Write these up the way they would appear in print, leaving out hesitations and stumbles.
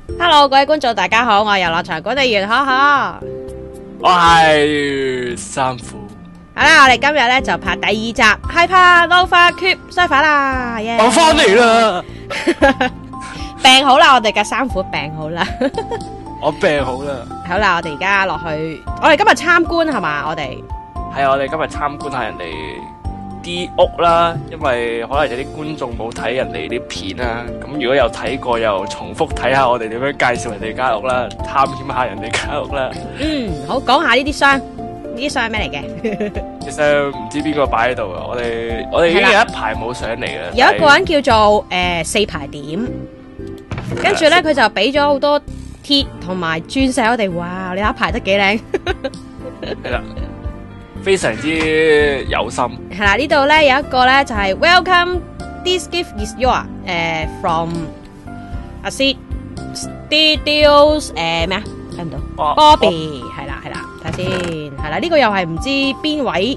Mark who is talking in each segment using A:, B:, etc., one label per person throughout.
A: Hello，各位觀眾大家好，我係遊樂場管理員可可。
B: 我係三虎。
A: 好啦，我哋今日咧就拍第二集，Hyper Nova Cube 收翻啦，耶！
B: 我翻嚟啦，
A: 病好啦，我哋嘅三虎病好啦。
B: 我病好啦。
A: 好啦，我哋而家落去，我哋今日參觀係嘛？我哋
B: 係啊，我哋今日參觀下人哋啲屋啦，因為可能有啲觀眾冇睇人哋啲片啦，咁如果有睇過又重複睇下我哋點樣介紹人哋間屋啦，探險下人哋間屋啦。
A: 好講下呢啲箱，呢啲箱係咩嚟嘅？
B: 其實唔知邊個擺喺度啊，我哋已經有一排冇上嚟啦。
A: 有一個人叫做四排點，跟住咧佢就俾咗好多鐵同埋鑽石我哋，哇！你睇排得幾靚。
B: 係啦。非常之有心。
A: 係啦，呢度咧有一個咧就係 Welcome, this gift is your from Acid Studios 咩啊？睇唔到。Bobby 係啦，睇下先係啦，呢個又係唔知邊位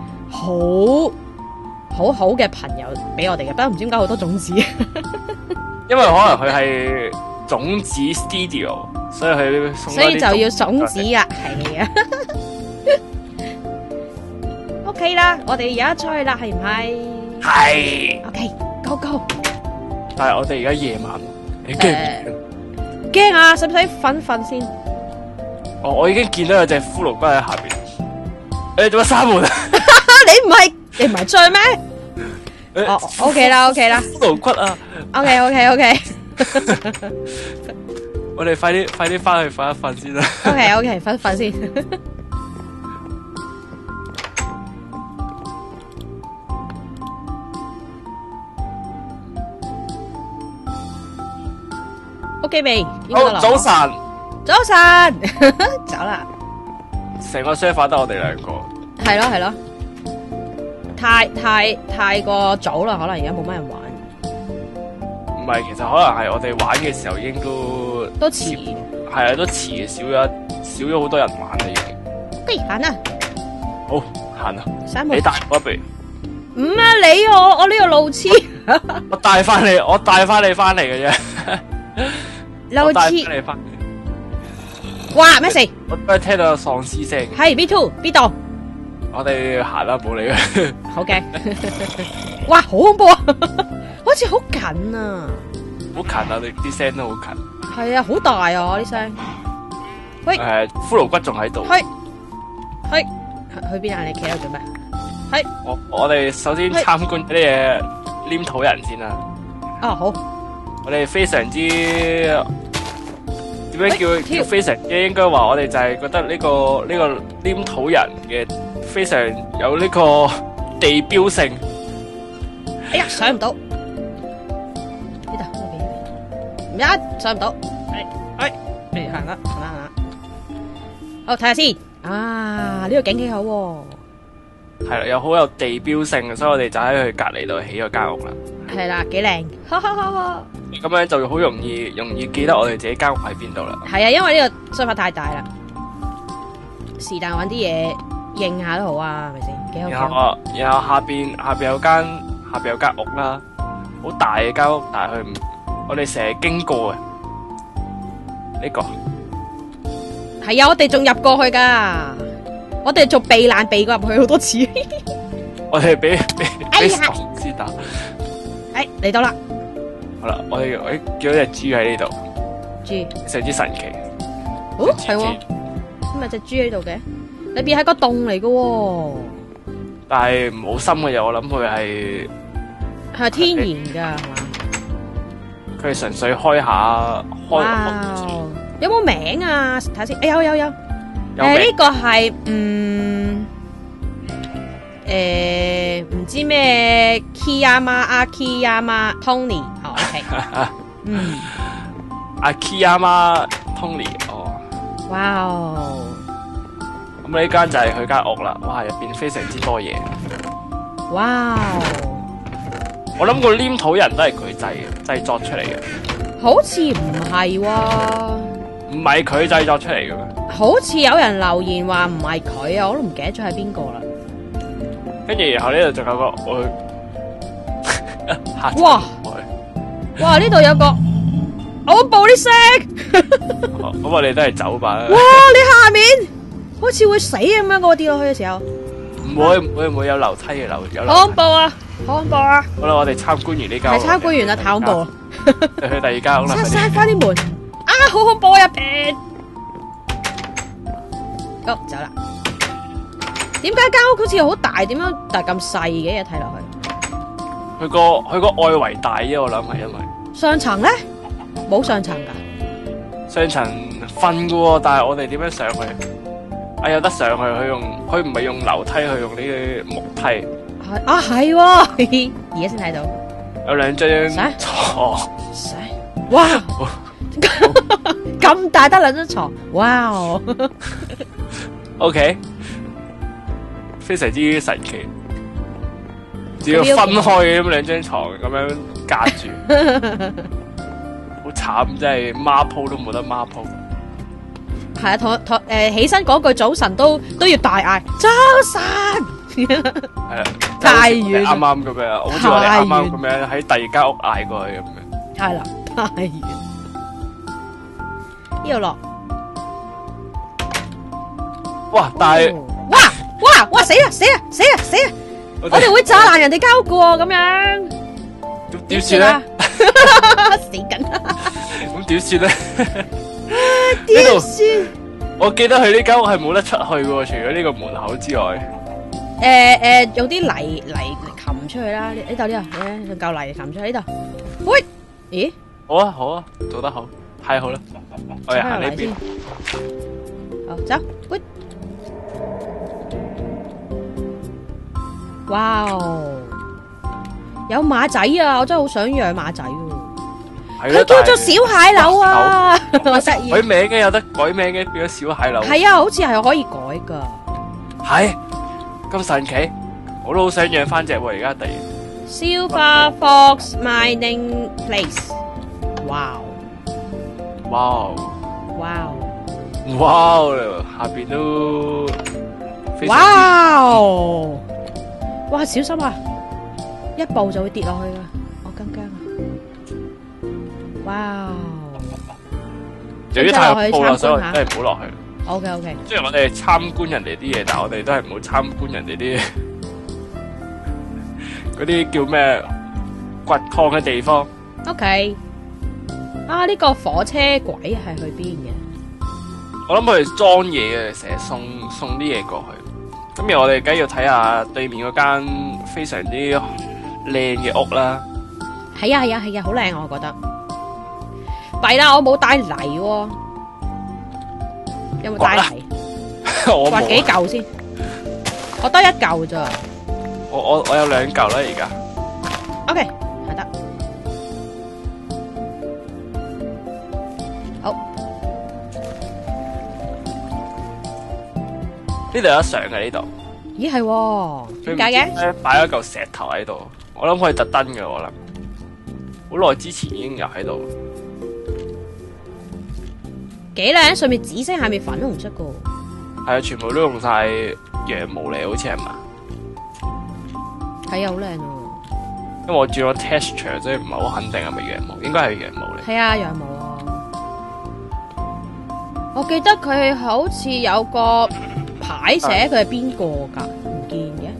A: 好好嘅朋友俾我哋嘅，不過唔知點解好多種子。
B: 因為可能佢係種子 studio， 所以佢送
A: 所以就要種子啦，係啊。OK 啦，我哋而家出去啦，係唔係？
B: 係。
A: OK，go go。
B: 但係我哋而家夜晚，你驚唔驚？
A: 驚啊！使唔使瞓先？
B: 哦，我已經見到有隻骷髏骨喺下邊。你做乜閂門啊？
A: 你唔係醉咩？哦，OK 啦。
B: 骷髏骨啊
A: OK。
B: 我哋快啲翻去瞓一瞓先啦。
A: OK，瞓先。OK 未？
B: 好，早晨，
A: 走啦！
B: 成個 server 得我哋兩個。
A: 係咯，太過早啦，可能而家冇乜人玩。
B: 唔係，其實可能係我哋玩嘅時候已經
A: 都遲。
B: 係啊，都遲，少咗好多人玩啦已經。
A: 不如行啦。
B: 好，行啦。
A: 閂門。
B: 你帶我不如。
A: 唔啊，你我呢個路痴。
B: 我帶翻你翻嚟嘅啫。
A: 路痴。
B: 你翻。
A: 哇！咩事？
B: 我都係聽到有喪屍聲。
A: 係 B2 邊度？
B: 我哋行啦，冇理佢。
A: 好嘅。哇！好恐怖啊！好似好近啊。
B: 好近啊！你啲聲都好近。
A: 係啊，好大啊！啲聲。喂。
B: 骷髏骨仲喺度。
A: 去邊啊？你企喺度做咩？
B: 我哋首先參觀啲嘢黏土人先啦。
A: 哦，好。
B: 我哋非常之點樣叫非常之應該話，我哋就係覺得呢個黏土人嘅非常有呢個地標性。
A: 哎呀，上唔到呢度，唔一上唔到。嚟行啦。好，睇下先。啊，呢個景幾好喎。
B: 係啦，又好有地標性，所以我哋就喺佢隔籬度起咗間屋啦。
A: 係啦，幾靚。
B: 咁樣就好容易記得我哋自己間屋喺邊度啦。
A: 係啊，因為呢個沙發太大啦，是但搵啲嘢應下都好啊，係咪先？幾好。
B: 然後下邊有間屋啦，好大嘅間屋，但係我哋成日經過嘅呢個。
A: 係啊，我哋仲入過去噶，我哋做避難避過入去好多次。
B: 我哋俾喪屍打。
A: 嚟到啦。
B: 好啦，我哋見到隻豬喺呢度。
A: 豬。
B: 非常之神奇。
A: 哦，係喎。咁咪隻豬喺度嘅？裏邊係個洞嚟嘅。
B: 但係唔好深嘅嘢，我諗佢係
A: 天然噶，係嘛？
B: 佢係純粹開下開。
A: 有冇名啊？睇下先。有。呢個係唔知咩 Akiyama Tony。哦，OK。
B: Akiyama Tony。哦。
A: 哇哦！
B: 咁呢間就係佢間屋啦。哇，入邊非常之多嘢。
A: 哇！
B: 我諗個黏土人都係佢製作出嚟嘅。
A: 好似唔係喎。
B: 唔係佢製作出嚟嘅咩？
A: 好似有人留言話唔係佢啊，我都唔記得咗係邊個啦。
B: 跟住然後呢度仲有個
A: 哇！呢度有個好恐怖啲聲。
B: 咁我哋都係走吧。
A: 哇！你下面好似會死咁樣噶，跌落去嘅時候。
B: 唔會有樓梯嘅有樓梯。
A: 好恐怖啊！好恐怖啊！
B: 好啦，我哋參觀完呢間屋。
A: 係參觀完啦，太恐怖啦。
B: 就去第二間屋啦。
A: 閂翻啲門。啊！好恐怖入邊。好，走啦。點解間屋好似好大？點樣但係咁細嘅？睇落去。
B: 佢個外圍大啫，我諗係因為。
A: 上層咧？冇上層噶。
B: 上層瞓噶喎，但係我哋點樣上去？啊，有得上去，佢唔係用樓梯，佢用呢個木梯。
A: 啊係喎，而家先睇到。
B: 有兩張床。
A: 哇！咁大得兩張床，哇！OK，
B: 非常之神奇。只要分開嘅咁兩張床咁樣隔住，好慘，真係孖鋪都冇得孖鋪。
A: 係啊，起身講句早晨都要大嗌早晨。
B: 係啊，
A: 太遠，
B: 啱啱咁樣，好似我哋啱啱咁樣喺第二間屋嗌過去咁樣。
A: 係啦，太遠。呢度落。
B: 哇！但係
A: 哇！死啊！我哋會炸爛人哋間屋噶喎，咁樣。
B: 點算咧？
A: 死緊。
B: 咁點算咧？
A: 點算？
B: 我記得佢呢間屋係冇得出去嘅喎，除咗呢個門口之外。
A: 用啲泥擒出去啦！呢度，用嚿泥擒出去呢度。喂，咦？
B: 好啊，做得好，太好啦！我哋行呢邊。
A: 好，走。喂。哇哦！有馬仔啊！我真係好想養馬仔喎。佢叫做小蟹柳啊！好得意。
B: 改名嘅有得改名嘅，變咗小蟹柳。
A: 係啊，好似係可以改噶。
B: 係咁神奇，我都好想養翻隻喎！而家突然。
A: Silver Fox Mining Place。哇！
B: 下邊都
A: 哇！小心啊！一步就會跌落去噶，我咁驚啊！哇！
B: 由於太高啦，所以我真係唔好落去。
A: OK。
B: 雖然我哋參觀人哋啲嘢，但係我哋都係唔好參觀人哋啲嗰啲叫咩掘礦嘅地方。
A: OK。啊！呢個火車軌係去邊嘅？
B: 我諗佢哋裝嘢嘅，成日送啲嘢過去。咁而我哋梗係要睇下對面嗰間非常之靚嘅屋啦。
A: 係啊，好靚我覺得。弊啦，我冇帶泥喎。有冇帶泥？
B: 我
A: 掘幾嚿先？我得一嚿咋。
B: 我有2嚿啦，而家。
A: OK， 係得。好。
B: 呢度有得上嘅呢度。
A: 咦係喎？點解嘅？
B: 擺咗嚿石頭喺度，我諗佢係特登嘅，我諗。好耐之前已經有喺度。
A: 幾靚，上面紫色，下面粉紅色噶。
B: 係啊，全部都用晒羊毛嚟，好似係嘛？
A: 係啊，好靚啊！
B: 因為我轉咗 texture，所以唔係好肯定係咪羊毛，應該係羊毛嚟。
A: 係啊，羊毛啊！我記得佢好似有個牌寫佢係邊個噶，唔見嘅。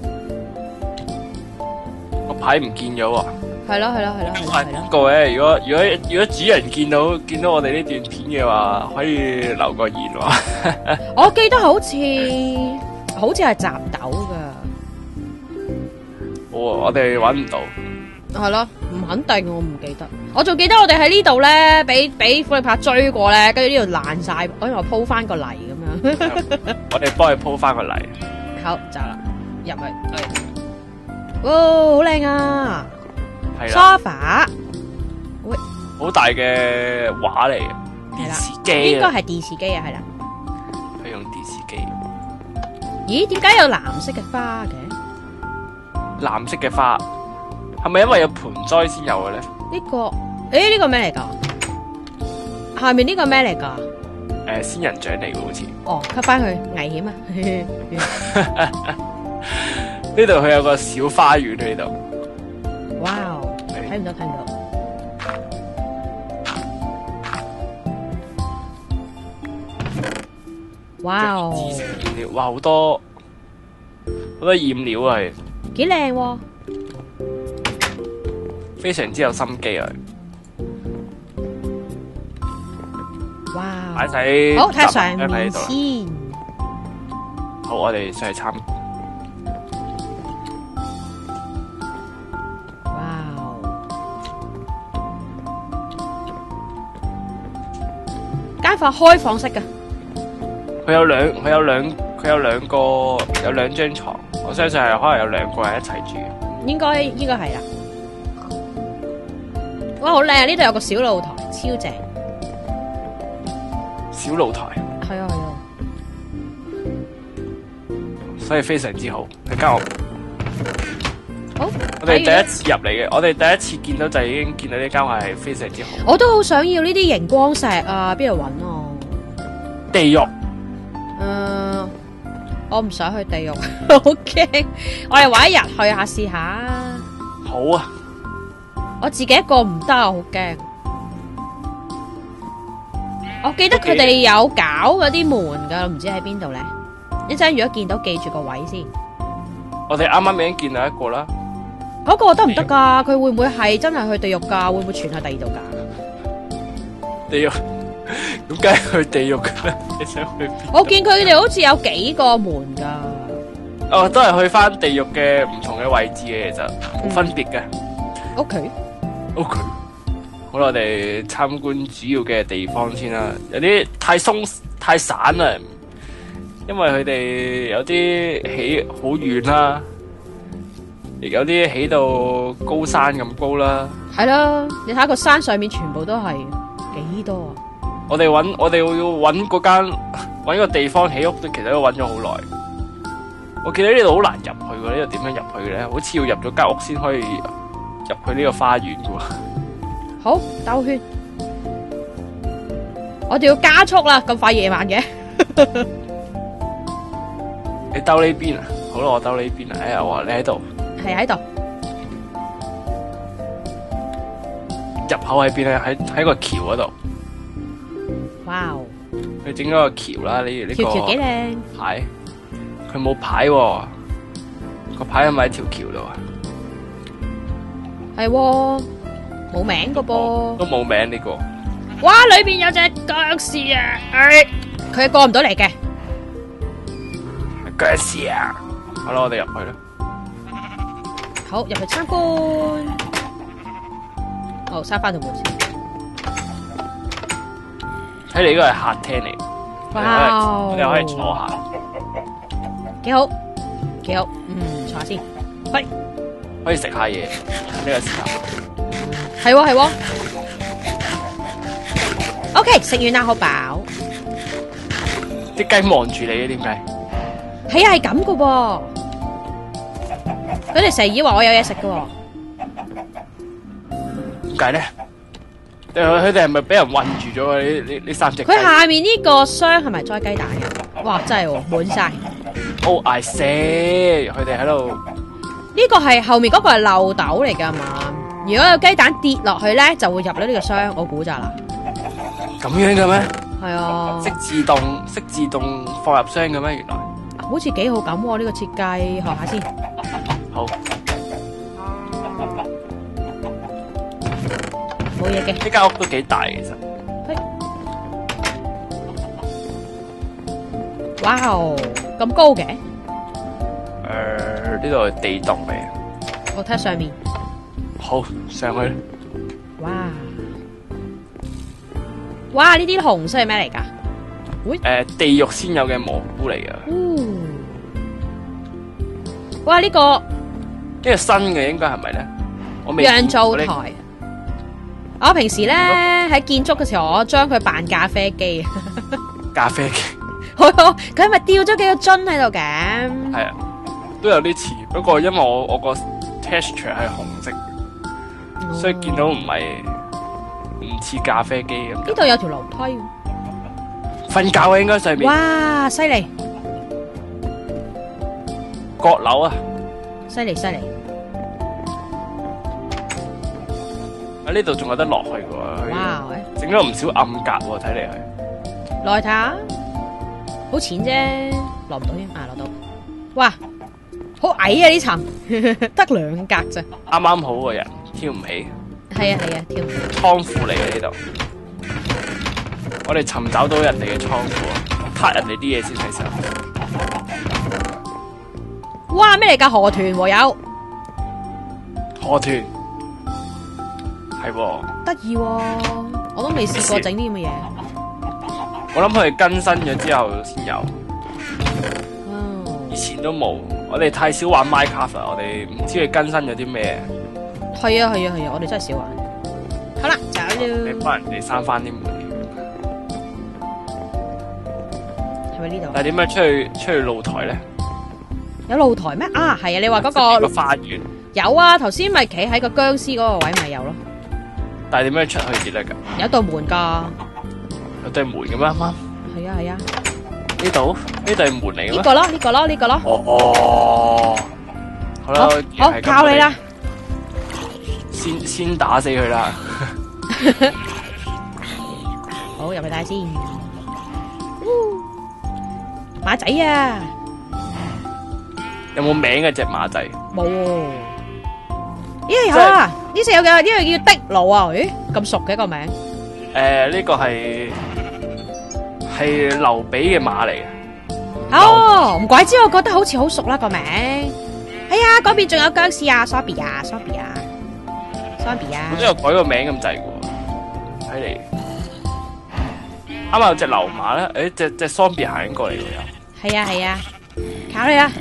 B: 個牌唔見咗喎。
A: 係咯。
B: 係邊個嘅？如果主人見到我哋呢段片嘅話，可以留個言話。
A: 我記得好似係雜豆噶。
B: 我哋搵唔到。
A: 係咯，唔肯定，我唔記得。我仲記得我哋喺呢度咧，俾富力拍追過咧，跟住呢度爛晒，我鋪翻個泥咁樣。
B: 我哋幫佢鋪翻個泥。
A: 好，走啦，入去。哇，好靚啊！
B: 係啦。
A: sofa， 喂，
B: 好大嘅畫嚟嘅，電視機
A: 應該係電視機啊，係啦。
B: 係用電視機。
A: 咦？點解有藍色嘅花嘅？
B: 藍色嘅花，係咪因為有盆栽先有嘅咧？
A: 呢個咩嚟噶？下面呢個咩嚟噶？
B: 仙人掌嚟嘅好似。
A: 哦，吸翻去，危險啊！
B: 呢度佢有個小花園喺度。
A: 哇！睇唔到。 哇哦，
B: 紫色染料，哇好多染料啊，係
A: 幾靚喎！
B: 非常之有心機啊！
A: 哇！
B: 擺晒
A: 好睇下上面
B: 喺度。
A: 先。
B: 好，我哋上去參。
A: 哇哦！間房開放式㗎。
B: 佢有兩張床，我相信係可能有2個人一齊住。
A: 應該係啦。哇，好靚啊！呢度有個小露台，超正。
B: 小露台，
A: 係啊係啊。
B: 所以非常之好。佢間屋，
A: 好，
B: 我哋第一次入嚟嘅，我哋第一次見到就已經見到呢間屋係非常之好。
A: 我都好想要呢啲熒光石啊，邊度揾啊？
B: 地獄，
A: 我唔想去地獄，好驚。我哋搵一日去下試下。
B: 好啊！
A: 我自己一個唔得啊，好驚。我記得佢哋有搞嗰啲門噶，唔知喺邊度咧。一陣如果見到，記住個位先。
B: 我哋啱啱已經見到一個啦。
A: 嗰個得唔得噶？佢會唔會係真係去地獄噶？會唔會傳去第二度噶？
B: 地獄，咁梗係去地獄噶啦！你想去邊？
A: 我見佢哋好似有幾個門噶。
B: 哦，都係去翻地獄嘅唔同嘅位置嘅，其實冇分別嘅。
A: OK。
B: 好啦，我哋參觀主要嘅地方先啦。有啲太散啦，因為佢哋有啲起好遠啦，亦有啲起到高山咁高啦。
A: 係啦，你睇下個山上面全部都係幾多啊！
B: 我哋要揾個地方起屋，其實都揾咗好耐。我記得呢度好難入去嘅，呢度點樣入去嘅咧？好似要入咗間屋先可以入去呢個花園嘅喎。好，
A: 兜圈，我哋要加速啦！咁快夜晚嘅，
B: 你兜呢邊啊？好啦，我兜呢邊啊！哎呀，話你喺度，
A: 係喺度。
B: 入口喺邊咧？喺個橋嗰度。
A: 哇！
B: 佢整咗個橋啦，呢個
A: 橋幾靚
B: 牌，佢冇牌喎，個牌係咪喺條橋度啊？
A: 係喎，冇名個噃，
B: 都冇名呢個。
A: 哇！裏邊有隻僵屍啊！佢過唔到嚟嘅。
B: 僵屍啊！好啦，我哋入去啦。
A: 好，入去參觀。好，閂翻條門先。
B: 睇嚟呢個係客廳嚟。
A: 哇！
B: 我哋可以坐下。
A: 幾好，幾好。坐下先。喂，
B: 可以食下嘢。呢個時候。
A: 係喎係喎。OK， 食完啦，好飽。
B: 啲雞望住你嘅，點解？
A: 係啊，係咁噶噃。佢哋成日以為我有嘢食噶。
B: 點解咧？佢哋係咪俾人困住咗啊？呢3隻雞。
A: 佢下面呢個箱係咪裝雞蛋嘅？哇，真係滿晒。
B: Oh I see，佢哋喺度。
A: 呢個係後面嗰個係漏斗嚟噶嘛？如果有雞蛋跌落去咧，就會入咗呢個箱。我估咋啦？
B: 咁樣嘅咩？
A: 係啊。識
B: 自動放入箱嘅咩？原來。
A: 好似幾好咁喎，呢個設計，學下先。
B: 好。
A: 冇嘢嘅。
B: 呢間屋都幾大其實。
A: 哇哦，咁高嘅？
B: 呢度係地洞嚟。
A: 我睇下上面。
B: 好，上去。
A: 哇！哇！呢啲紅色係咩嚟㗎？
B: 地獄先有嘅蘑菇嚟㗎。
A: 哇！呢個
B: 新嘅應該係咪咧？我未。
A: 釀造台。我平時咧喺建築嘅時候，我將佢扮咖啡機。
B: 咖啡機。
A: 佢係咪吊咗幾個樽喺度嘅？
B: 係啊，都有啲似，不過因為我個 texture 係紅色，所以見到唔似咖啡機咁。
A: 呢度有條樓梯。
B: 瞓覺啊，應該上面。
A: 哇！犀利。
B: 閣樓啊！
A: 犀利犀利。
B: 喺呢度仲有得落去嘅喎。
A: 哇！
B: 整咗唔少暗格喎，睇嚟係。
A: 落去睇下。 好淺啫，落唔到添，落到。哇，好矮啊呢層，得2格咋。
B: 啱啱好個人挑唔起。
A: 係啊，跳唔起。
B: 倉庫嚟嘅呢度，我哋尋找到人哋嘅倉庫，撻人哋啲嘢先睇先。
A: 哇，咩嚟㗎？河豚喎有。
B: 河豚係喎，
A: 得意喎，我都未試過整啲咁嘅嘢。
B: 我諗佢哋更新咗之後先有，以前都冇。我哋太少玩 Minecraft 啦，我哋唔知佢更新咗啲咩。
A: 係啊，我哋真係少玩。好啦，走
B: 你
A: 啦。
B: 幫人哋閂翻啲門，
A: 係咪呢度？
B: 但係點樣出去露台咧？
A: 有露台咩？啊，係啊，你話嗰個
B: 花園
A: 有啊，頭先咪企喺個僵屍嗰個位咪有咯。
B: 但係點樣出去至得㗎？
A: 有一道門㗎。
B: 有對門嘅咩？啱啱
A: 係啊。
B: 呢度呢對門嚟嘅咩？
A: 呢個咯。
B: 哦，好啦，
A: 好靠你啦。
B: 先打死佢啦！
A: 好，入去睇下先。馬仔啊！
B: 有冇名嘅隻馬仔？
A: 冇喎。咦有啊？呢隻有嘅，呢個叫的魯啊！咦，咁熟嘅個名？
B: 呢個係劉備嘅馬嚟嘅。
A: 哦，唔怪之我覺得好似好熟啦個名。哎呀，嗰邊仲有僵屍啊 ，Zombie 啊。
B: 我都有改個名咁滯嘅喎，睇嚟。啱啱有隻流馬咧，隻 zombie 行過嚟喎又。
A: 係啊，靠你啊！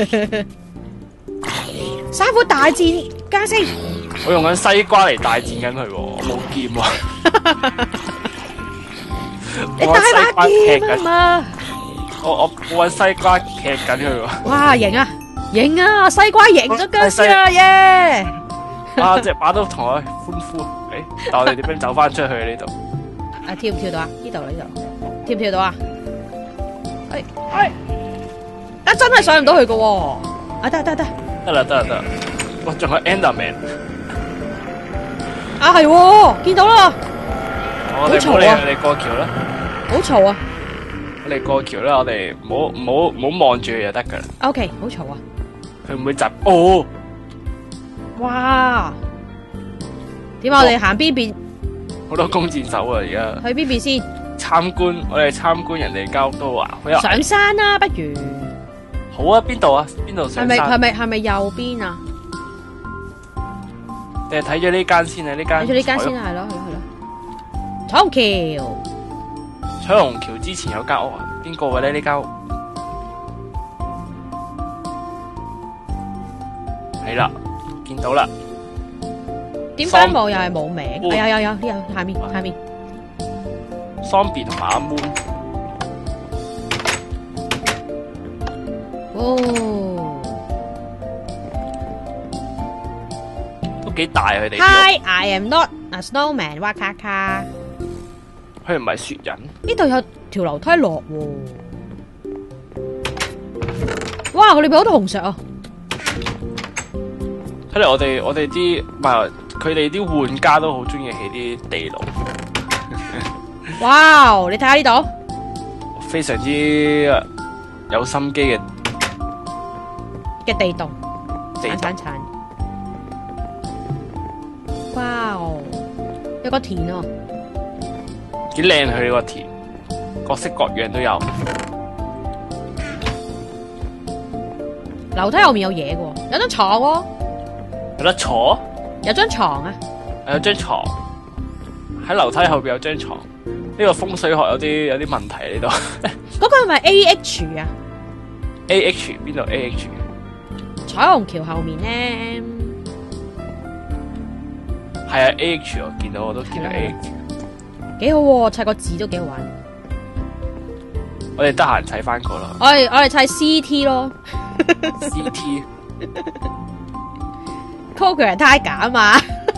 A: 三虎大戰僵屍。
B: 我用緊西瓜嚟大戰緊佢喎，我冇劍喎。
A: 你帶把劍啊嘛！
B: 我搵西瓜劈緊佢喎。
A: 哇，型啊！西瓜贏咗僵屍啊耶！
B: 隻馬都同我歡呼。但我哋點樣走翻出去呢度？
A: 跳唔跳到啊？呢度，跳唔跳到啊？真係上唔到去噶喎！
B: 得。哇，仲有 Enderman。
A: 係，見到啦。
B: 我哋唔好理佢哋過橋啦。
A: 好嘈啊！
B: 我哋過橋啦，我哋唔好望住佢就得噶啦。
A: OK， 好嘈啊！
B: 佢唔會窒。哦。
A: 哇！點解我哋行邊邊？
B: 好多弓箭手啊！而家
A: 去邊邊先？
B: 我哋參觀人哋間屋都話好有。
A: 上山啦，不如。
B: 好啊，邊度啊？邊度上山？
A: 係咪右邊啊？
B: 定係睇咗呢間先啊？呢間。
A: 睇咗呢間先係咯。彩虹橋。
B: 彩虹橋之前有間屋啊？邊個嘅咧？呢間屋？係啦，見到啦。
A: 點解冇？又係冇名？有下面。
B: Zombie 同埋阿 Moon。
A: 哦，
B: 都幾大佢哋。
A: Hi, I am not a snowman。哇卡卡。
B: 佢唔係雪人。
A: 呢度有條樓梯落喎。哇！我哋俾好多紅石啊！
B: 睇嚟我哋啲唔係佢哋啲玩家都好中意起啲地牢。
A: 哇！你睇下呢度，
B: 非常之有心機嘅
A: 地洞，鏟。哇！有個田啊，
B: 幾靚佢呢個田，各式各樣都有。
A: 樓梯後面有嘢嘅，有張床喎。
B: 有得坐？
A: 有張床啊？
B: 有張床喺樓梯後邊有張床。呢個風水學有啲問題呢度。
A: 嗰個係咪 AH 啊
B: ？AH 邊度 AH？
A: 彩虹橋後面咧。
B: 係啊 AH 我都見到 AH。
A: 幾好喎，砌個字都幾好玩。
B: 我哋得閒砌翻個咯。
A: 我哋砌 CT 咯。
B: CT。
A: Coker Tiger 啊嘛。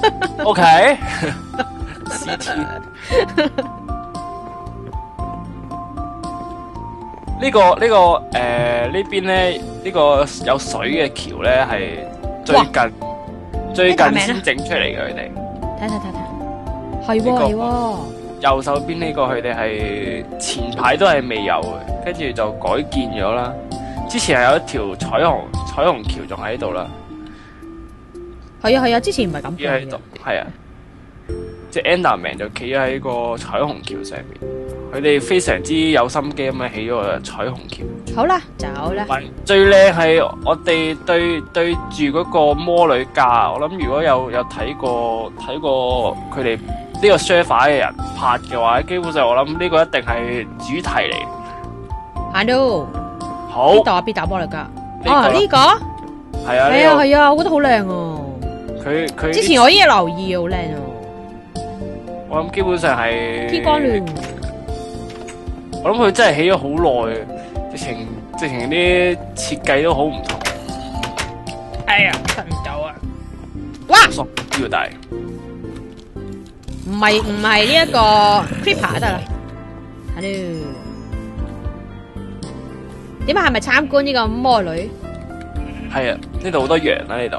B: OK。CT。呢邊咧呢個有水嘅橋咧係最近先整出嚟嘅佢哋。
A: 睇，係喎。
B: 右手邊呢個佢哋係前排都係未有嘅，跟住就改建咗啦。之前係有一條彩虹橋仲喺度啦。
A: 係啊係啊，之前唔係咁
B: 企喺度，係啊，即係 Enderman 就企咗喺個彩虹橋上面。佢哋非常之有心機咁樣起咗個彩虹橋。
A: 好啦，走啦。
B: 最靚係我哋對住嗰個魔女架。我諗如果有睇過佢哋呢個 server 嘅人拍嘅話，基本上我諗呢個一定係主題嚟。
A: 行到。
B: 好。
A: 邊度魔女架？呢個？
B: 係啊。
A: 係啊，我覺得好靚啊。
B: 佢
A: 之前我已經留意，好靚啊。
B: 我諗基本上係。
A: 天光亂。
B: 我諗佢真係起咗好耐，直情啲設計都好唔同。哎呀，出唔到啊！
A: 哇！
B: 要大，
A: 唔係呢一個 creeper 得啦。Hello， 點解係咪參觀呢個魔女？
B: 係啊，呢度好多羊啊！呢度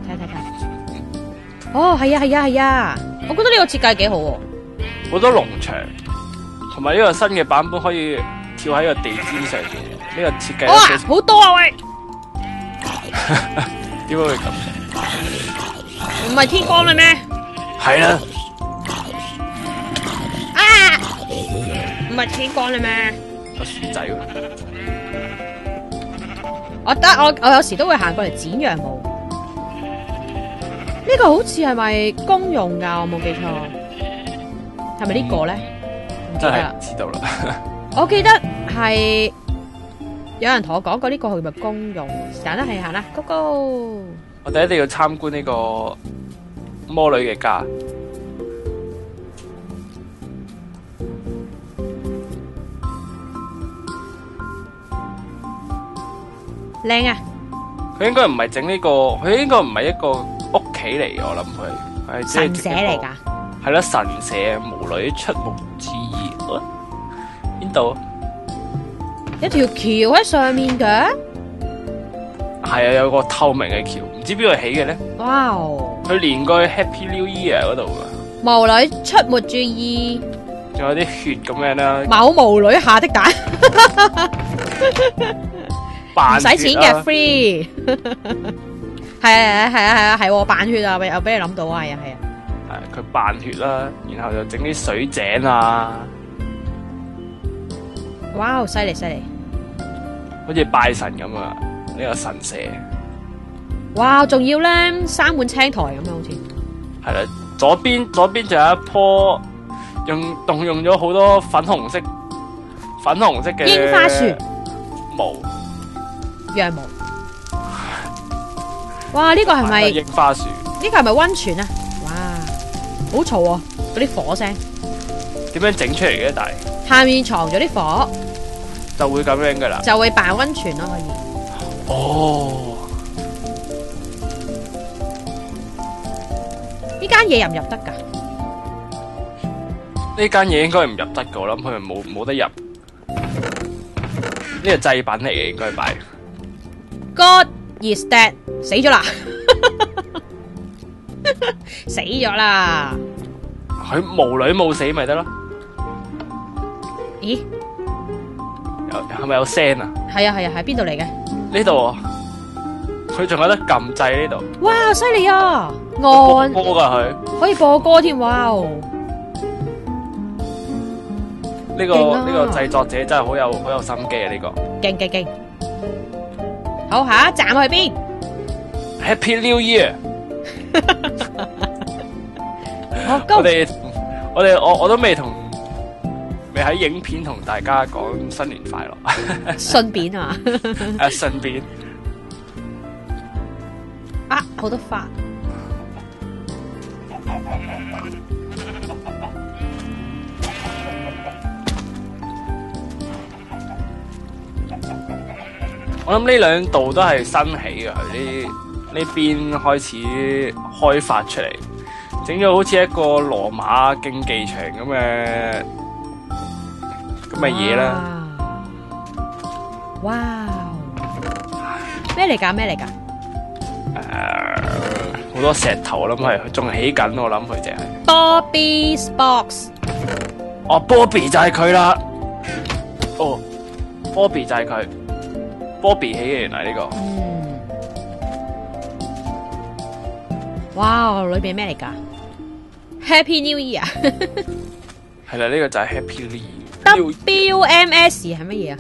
A: 睇。哦，係啊，我覺得呢個設計幾好喎。
B: 好多農場。同埋呢個新嘅版本可以跳喺個地氈上邊，呢個設計
A: 哇，好多啊喂！
B: 點解會咁？
A: 唔係天光啦咩？
B: 係啦。
A: 啊！唔係天光啦咩？
B: 個薯仔喎。
A: 我有時都會行過嚟剪羊毛。呢個好似係咪公用㗎？我冇記錯，係咪呢個咧？
B: 真係唔知道啦。
A: 我記得係有人同我講過呢個係咪公用？行啦，係行啦，Go Go！
B: 我哋一定要參觀呢個魔女嘅家。
A: 靚啊！
B: 佢應該唔係整呢個，佢應該唔係一個屋企嚟嘅，我諗佢係
A: 神社嚟㗎。
B: 係啦，神社巫女出沒注意。邊度？
A: 一條橋喺上面嘅。
B: 係啊，有個透明嘅橋，唔知邊度起嘅咧。
A: 哇！
B: 佢連過去 Happy New Year 嗰度噶。
A: 巫女出沒注意。
B: 仲有啲血咁樣啦。
A: 某巫女下的蛋。唔使錢嘅 free。係扮血啊！又俾你諗到啊！係啊。
B: 係佢扮血啦，然後就整啲水井啊。
A: 哇！犀利！
B: 好似拜神咁啊！呢個神社。
A: 哇！仲要咧生滿青苔咁樣，好似。係
B: 啦，左邊仲有一棵動用咗好多粉紅色嘅
A: 櫻花樹
B: 毛。
A: 羊毛。哇！呢個係咪
B: 櫻花樹？
A: 呢個係咪溫泉啊？哇！好嘈啊！嗰啲火聲。
B: 點樣整出嚟嘅？但係
A: 下面藏咗啲火，
B: 就會咁樣噶啦。
A: 就會扮溫泉咯，可以。
B: 哦。
A: 呢間嘢入唔入得噶？
B: 呢間嘢應該唔入得噶，我諗佢冇得入。呢個祭品嚟嘅，應該擺。
A: God is dead， 死咗啦！死咗啦！
B: 佢無女冇死咪得咯？
A: 咦？
B: 係咪有聲啊？
A: 係啊，喺邊度嚟嘅？
B: 呢度啊，佢仲有得撳掣呢度。
A: 哇，犀利啊！
B: 播歌噶佢，
A: 可以播歌添，哇！
B: 呢個製作者真係好有心機啊！呢個
A: 勁！好，下一站去邊
B: ？Happy New Year！ 我都未喺影片同大家講新年快樂。
A: 順便啊！
B: 順便
A: 啊，好多花。
B: 我諗呢兩度都係新起嘅，呢邊開始開發出嚟，整咗好似一個羅馬競技場咁嘅嘢啦。
A: 哇！咩嚟㗎？
B: 好多石頭，我諗係仲起緊，我諗佢淨係。
A: Bobby's Box。
B: 哦，Bobby 就係佢啦。哦，Bobby 就係佢。Bobby 起嘅原來呢個。
A: 哇，裏邊咩嚟㗎 ？Happy New Year
B: 係啦，呢個就係 Happy New Year。
A: WMS 係乜嘢啊？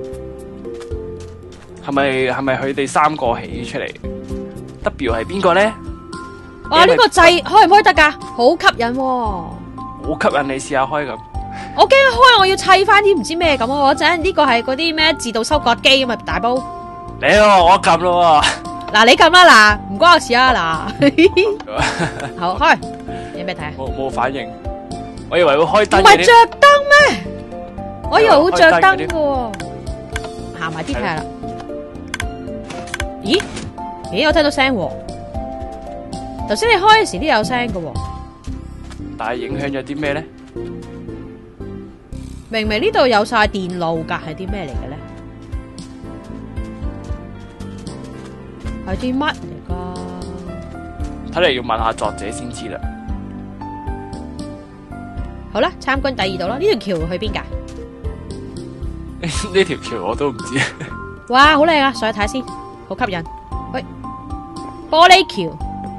B: 係咪佢哋三個起出嚟 ？W 係邊個咧？
A: 哇！呢個掣開唔開得㗎？好吸引喎！
B: 好吸引，你試下開咁。
A: 我驚開我要砌翻啲唔知咩咁啊！嗰陣呢個係嗰啲咩自動收割機咁啊大煲。
B: 你喎，我撳咯喎。
A: 嗱，你撳啦，嗱，唔關我事啊，嗱。好開，有咩睇啊？
B: 冇反應，我以為會開燈。
A: 唔係着燈咩？我以為會着燈嘅喎。行埋啲睇下啦。咦？我聽到聲喎。頭先你開嘅時都有聲嘅喎。
B: 但係影響咗啲咩咧？
A: 明明呢度有晒電路㗎，係啲咩嚟嘅咧？係啲乜嚟㗎？
B: 睇嚟要問下作者先知啦。
A: 好啦，參觀第二度啦。呢條橋去邊㗎？
B: 呢條橋我都唔知。
A: 哇，好靚啊！上去睇先，好吸引。喂，玻璃橋。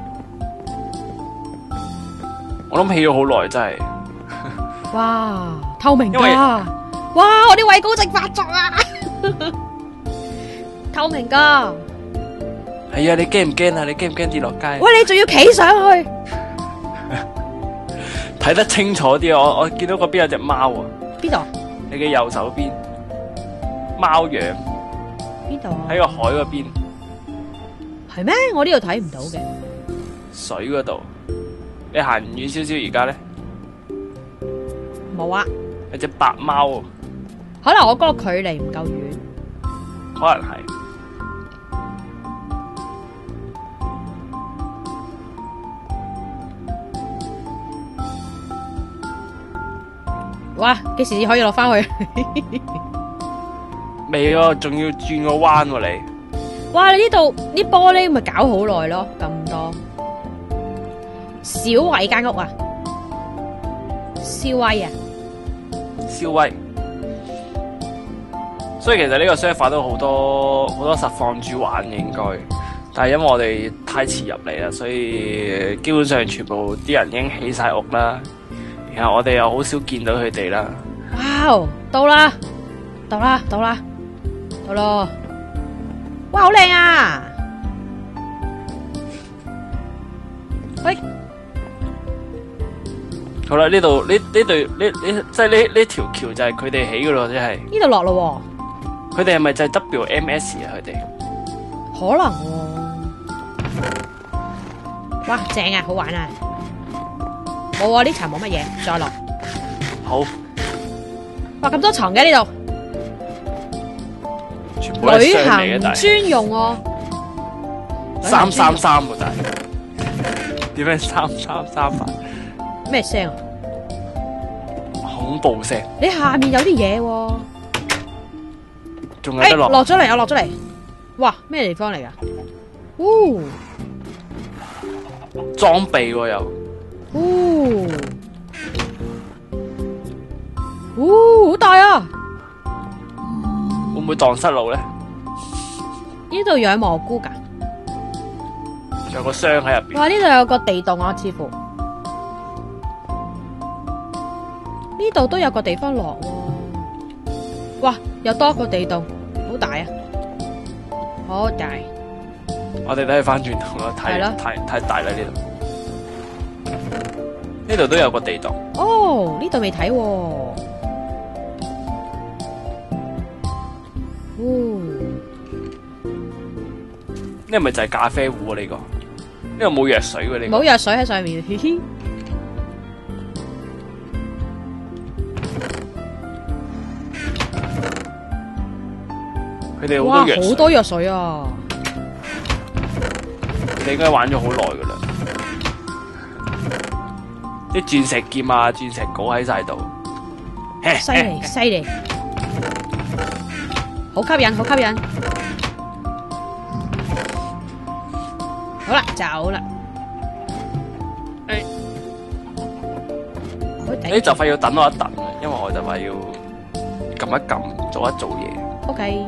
B: 我諗起咗好耐，真係。
A: 哇，透明㗎！哇，我啲畏高症發作啊！透明㗎。
B: 係啊，你驚唔驚啊？你驚唔驚跌落街？
A: 喂，你仲要企上去？
B: 睇得清楚啲啊！我見到嗰邊有隻貓啊。
A: 邊度？
B: 你嘅右手邊，貓樣。
A: 邊度啊？
B: 喺個海嗰邊。
A: 係咩？我呢度睇唔到嘅。
B: 水嗰度。你行遠少少，而家咧？
A: 冇啊。
B: 有隻白貓喎。
A: 可能我嗰個距離唔夠遠。
B: 可能係。
A: 哇！幾時可以落翻去？
B: 未啊，仲要轉個彎喎你。
A: 哇！你呢度啲玻璃咪搞好耐咯，咁多。小偉間屋啊，燒威啊，
B: 燒威。所以其實呢個 server 都好多實況主玩嘅應該，但係因為我哋太遲入嚟啦，所以基本上全部啲人已經起晒屋啦。然後我哋又好少見到佢哋啦。
A: 哇！到啦，到啦，到啦，到咯！哇，好靚啊！喂，
B: 好啦，呢度呢對即係呢條橋就係佢哋起噶咯，即係。
A: 呢度落咯。
B: 佢哋係咪就係 WMS 啊？佢哋
A: 可能喎。哇，正啊，好玩啊！冇啊，呢層冇乜嘢，再落。
B: 好。
A: 哇，咁多層嘅呢度。
B: 全部係箱嚟嘅，
A: 旅行專用喎。
B: 333喎，就係。點樣333法？
A: 咩聲啊？
B: 恐怖聲。
A: 你下面有啲嘢喎。
B: 仲有得落。
A: 落咗嚟，我落咗嚟。哇，咩地方嚟噶？
B: 裝備喎又。
A: 好大啊！
B: 會唔會蕩失路咧？
A: 呢度養蘑菇噶，
B: 仲有個箱喺入邊。
A: 哇！呢度有個地洞啊，似乎呢度都有個地方落喎。哇！又多個地洞，好大啊！好大。
B: 我哋都係翻轉頭咯，太大啦呢度。呢度都有個地洞。
A: 哦，呢度未睇喎。
B: 呢個咪就係咖啡壺啊！呢個冇藥水嘅呢個。
A: 冇藥水喺上面，嘻嘻。
B: 佢哋好多藥水。
A: 好多藥水啊！
B: 你應該玩咗好耐噶啦。啲鑽石劍啊、鑽石鎬喺晒度。
A: 犀利犀利，好吸引好吸引。好啦，走啦。
B: 你就快要等我一等啦， 因為我就話要撳一撳，做一做嘢，
A: OK，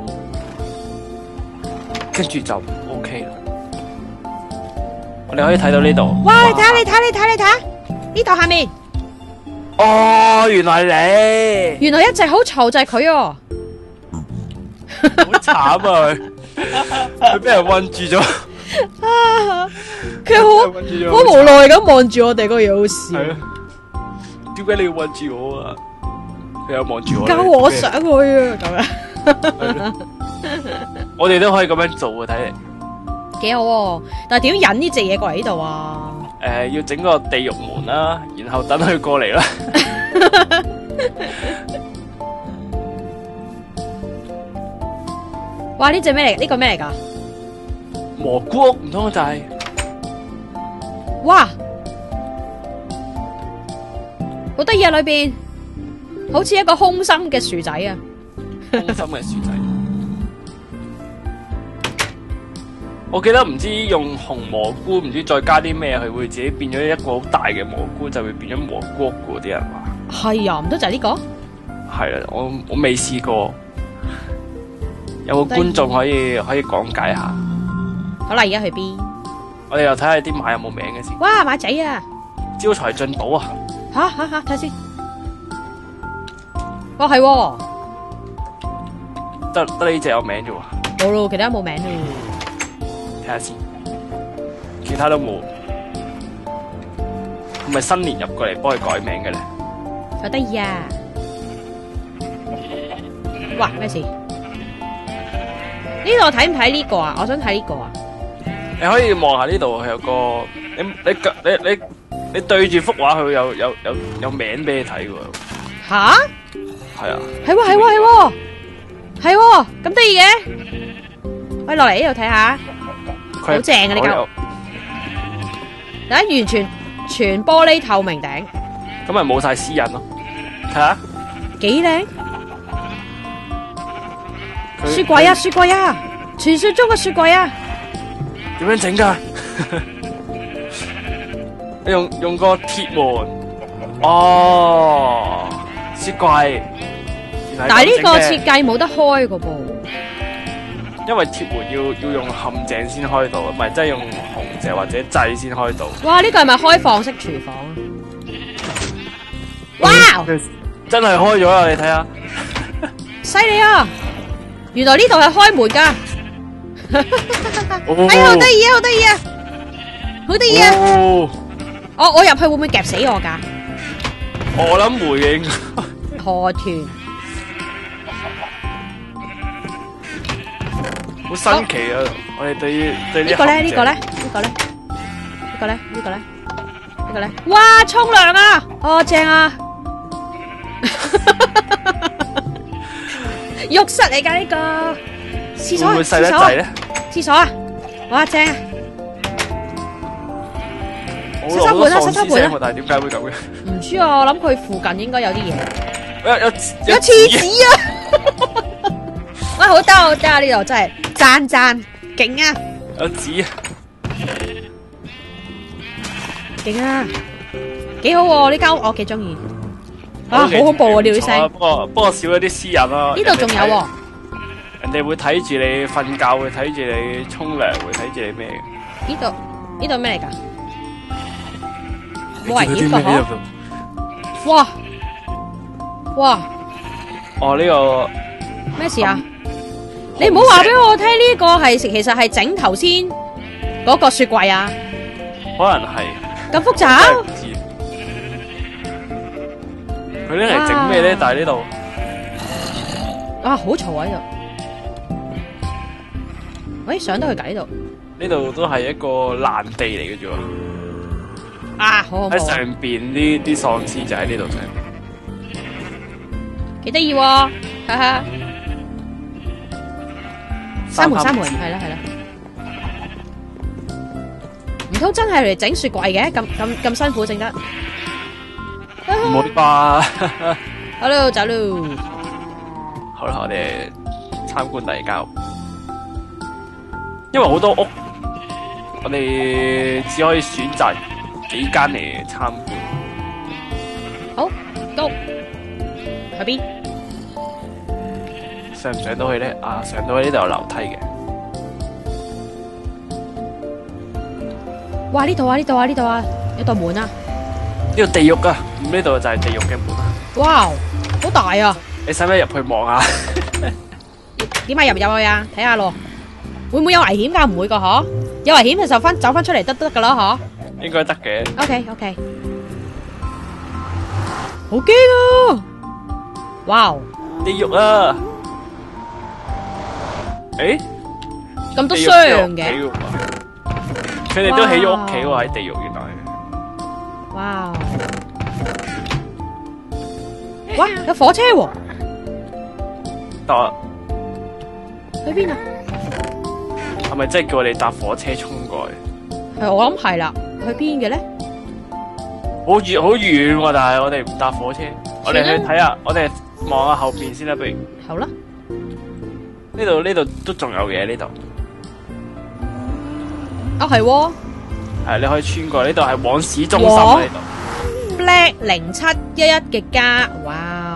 B: 跟住就 OK 啦。我哋可以睇到呢度。
A: 哇！你睇下，你睇下，你睇下，你睇下呢度下面，
B: 哦，原來你，
A: 原來一隻好嘈就係佢哦。
B: 好慘啊佢，佢俾人困住咗。
A: 啊！佢好無奈咁望住我哋，個樣好笑。
B: 係啊，點解你要困住我啊？佢又望住我。
A: 教我上去啊！咁樣，
B: 我哋都可以咁樣做啊！睇嚟。
A: 幾好喎！但係點引呢隻嘢過嚟呢度啊？
B: 要整個地獄門啦，然後等佢過嚟啦。
A: 哇！呢隻咩嚟？呢個咩嚟噶？
B: 蘑菇屋唔通就係？
A: 哇！好得意啊！裏邊好似一個空心嘅薯仔啊！
B: 空心嘅薯仔。我記得唔知用紅蘑菇，唔知再加啲咩，佢會自己變咗一個好大嘅蘑菇，就會變咗蘑菇嗰啲人話。
A: 係啊，唔通就係呢個？
B: 係啦，我未試過，有冇觀眾可以講解下？
A: 好啦，而家去邊？
B: 我哋又睇下啲馬有冇名嘅先。
A: 哇，馬仔啊！
B: 招財進寶啊！
A: 吓，睇下先。哇，係喎，
B: 得呢隻有名啫喎。
A: 冇咯，其他冇名咯。
B: 睇下先，其他都冇。係咪新年入過嚟幫佢改名嘅咧？
A: 好得意啊！哇，咩事？呢度睇唔睇呢個啊？我想睇呢個啊！
B: 你可以望下呢度，係有個你對住幅畫，佢有名俾你睇喎。
A: 吓？
B: 係啊。
A: 係喎，咁得意嘅。喂，落嚟呢度睇下。好正啊！呢間屋，完全玻璃透明頂，
B: 咁咪冇晒私隱咯。睇下
A: 幾靚，雪櫃啊，雪櫃啊，傳說中嘅雪櫃啊，
B: 點樣整噶？用個鐵門，哦，雪櫃。
A: 但係呢個設計冇得開噶噃。
B: 因為鐵門要用陷阱先開到，唔係即係用紅石或者掣先開到。
A: 哇！呢個係咪開放式廚房啊？哇！
B: 真係開咗啦！你睇下，
A: 犀利啊！原來呢度係開門噶。哎呀，好得意啊！好得意啊！好得意啊！我入去會唔會夾死我噶？
B: 我諗會嘅應該。
A: 河豚。
B: 好新奇啊！我哋對呢
A: 個咧，呢個咧，哇！沖涼啊！哦，正啊！浴室嚟噶呢個，廁所，
B: 會唔會細得滯咧？
A: 廁所啊！哇，正啊！
B: 洗手盆啊，洗手盆啊！但係點解會咁嘅？
A: 唔知啊，我諗佢附近應該有啲嘢。有廁紙啊！哇，好得啊！呢度真係。讚，勁啊！
B: 有紙啊，勁
A: 啊，幾好喎！呢間屋我幾中意。啊，好恐怖啊！呢啲聲。
B: 不過少咗啲私隱咯。
A: 呢度仲有喎。
B: 人哋會睇住你瞓覺，會睇住你沖涼，會睇住你咩嘅？
A: 呢度咩嚟㗎？冇危險㗎嗬！哇！哦，
B: 呢個
A: 咩事啊？你唔好話俾我聽呢個係其實係整頭先嗰個雪櫃啊？
B: 可能係
A: 咁複雜？
B: 佢呢嚟整咩咧？但係呢度
A: 啊，好嘈喺度！喂，上到去㗎呢度？
B: 呢度都係一個爛地嚟嘅啫喎。
A: 啊，好恐怖！
B: 喺上邊啲喪屍就喺呢度上邊，
A: 幾得意喎！哈哈。閂門，係啦，唔通真係嚟整雪櫃嘅？咁辛苦整得？
B: 唔好吧？
A: 好咯，走咯。
B: 好啦，我哋參觀第二間屋，因為好多屋，我哋只可以選擇幾間嚟參觀。
A: 好，Go！ 去邊？
B: 上唔上到去咧？啊，上到去呢度有樓梯嘅。
A: 哇！呢度啊，呢度啊，呢度啊，有道門啊！
B: 呢度地獄啊！咁呢度就係地獄嘅門啊！
A: 哇，好大啊！
B: 你使唔使入去望下？
A: 點解入唔入去啊？睇下咯，會唔會有危險噶？唔會噶，嗬？有危險就走翻出嚟得噶啦，嗬？
B: 應該得嘅。
A: OK，好驚啊！哇！
B: 地獄啊！誒，
A: 咁多
B: 地
A: 箱
B: 獄
A: 嘅，
B: 嘅，佢哋都起咗屋企喎喺地獄，原來。
A: 哇！哇，有火車喎，
B: 得
A: 去邊啊？
B: 係咪即係叫我哋搭火車衝過去？
A: 係我諗係啦，去邊嘅咧？
B: 好遠好遠喎，但係我哋唔搭火車，我哋去睇下，我哋望下後邊先啦，不如。
A: 好啦，
B: 呢度都仲有嘢呢度。
A: 啊係喎
B: 係你可以穿過呢度，係往市中心啊呢度。
A: ，Black 0711嘅家，哇！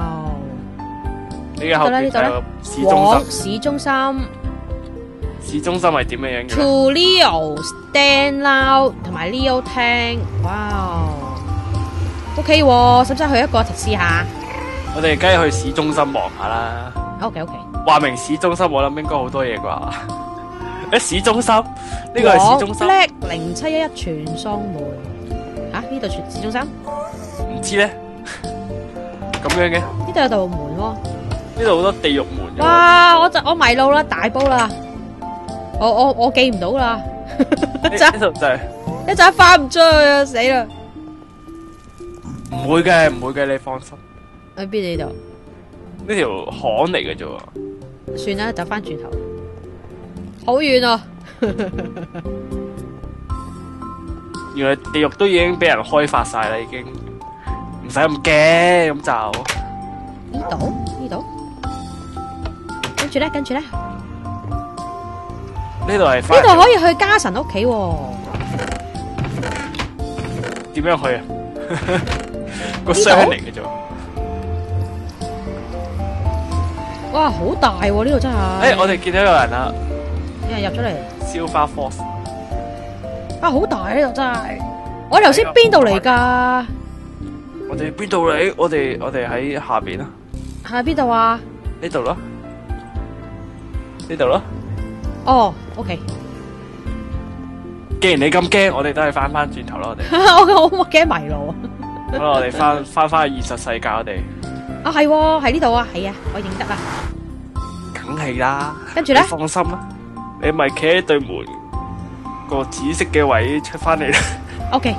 B: 呢個後邊就有市中
A: 往
B: 心。
A: 市中心
B: 市中心係點樣樣嘅？
A: ，To Leo Stand Now 同埋 Leo 聽，哇！OK 喎，使唔使去一個試下
B: 我哋梗係去市中心望下啦。
A: ？OK，
B: 話明市中心，我諗應該好多嘢啩。誒，市中心呢個係市中心，
A: Black 0711傳送門，吓呢度市中心？
B: 唔知咧咁樣嘅。
A: 呢度有道門喎。
B: 呢度好多地獄門嘅喎。
A: 哇！我迷路啦，大煲啦，我記唔到啦，
B: 呢度就係
A: 一陣翻唔出去啊，死啦！
B: 唔會嘅，唔會嘅，你放心。
A: 去邊呢度？
B: 呢條巷嚟嘅啫喎。
A: 算啦，走翻轉頭，好遠啊！
B: 原來地獄都已經俾人開發晒啦，已經唔使咁驚咁就。
A: 呢度，跟住咧，
B: 呢度係
A: 呢
B: 翻
A: 度可以去家神屋企喎。
B: 點樣去啊？個箱嚟嘅啫。
A: 哇，好大喎！呢度真係。
B: 誒，我哋見到有人啦，
A: 有人入咗嚟。
B: 燒花 force。
A: 啊，好大呢度真係。我哋頭先邊度嚟㗎？
B: 我哋邊度嚟？我哋喺下邊啊。
A: 係邊度啊？
B: 呢度咯，呢度咯。
A: 哦，OK。
B: 既然你咁驚，我哋都係翻轉頭啦，我哋。
A: 我驚迷路啊！
B: 好啦，我哋翻去現實世界，我哋。
A: 啊，係喎，喺呢度啊，係啊，我認得啦。
B: 梗係啦。
A: 跟住咧，
B: 你放心啦，你咪企喺對門個紫色嘅位出翻嚟啦。
A: OK。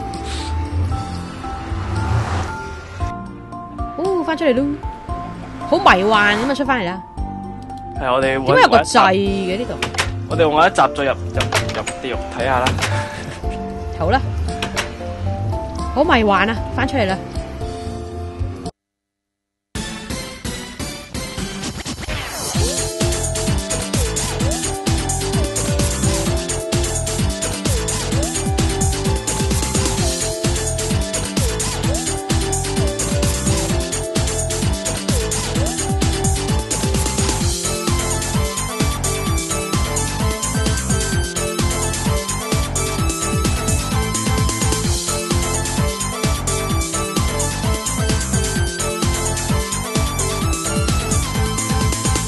A: 哦，翻出嚟咯，好迷幻咁啊，出翻嚟啦。
B: 係我哋
A: 點解有個掣嘅呢度？
B: 我哋揾一集再入地獄睇下啦。
A: 好啦，好迷幻啊，翻出嚟啦。